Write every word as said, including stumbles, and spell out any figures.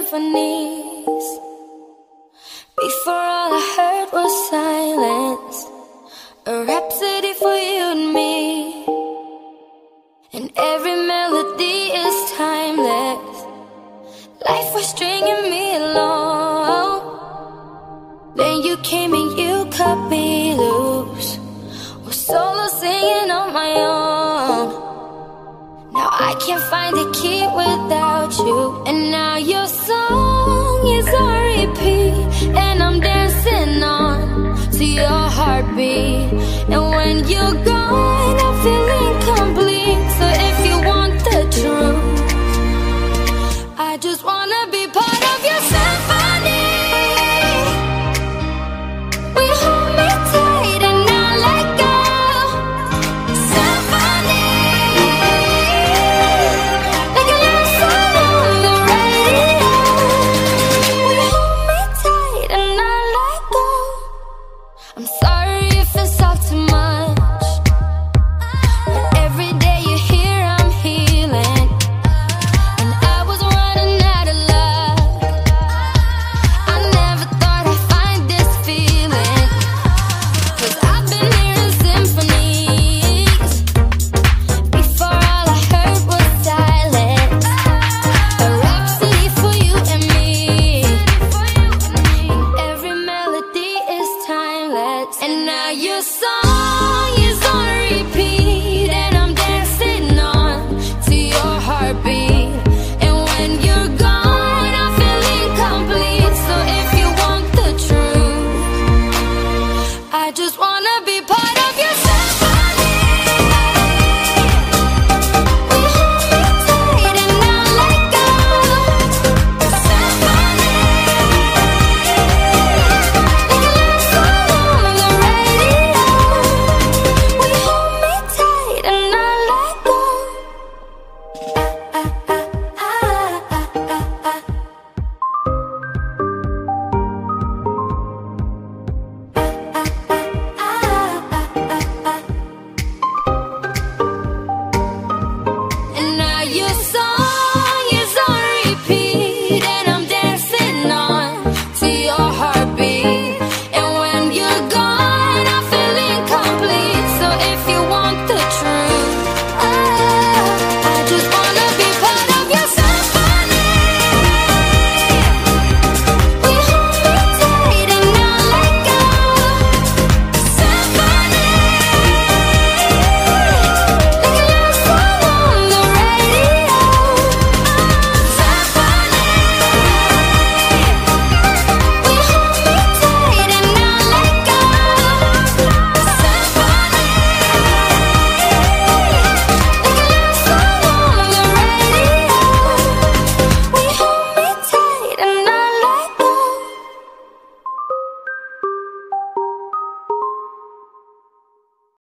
symphonies. Before all I heard was silence, a rhapsody for you and me. And every melody is timeless. Life was stringing me along. Then you came and you cut me loose. Was solo singing on my own. Now I can't find the key without you. And now your song is on repeat, and I'm dancing on to your heartbeat. And when you're gone, I feel incomplete. So if you want the truth, I just wanna be part of your symphony. We hold me tight and not let go. Symphony, like a love song on the radio. We hold me tight and not let go. I'm sorry if it's all too much, but every day you're here I'm healing. And I was running out of love. I never thought I'd find this feeling, 'cause I've been hearing symphonies. Before all I heard was silence, a rhapsody for you and me. And every melody is timeless. And now your song is on repeat, and I'm dancing on to your heartbeat. And when you're gone, I feel incomplete. So if you want the truth, I just wanna be part of your symphony.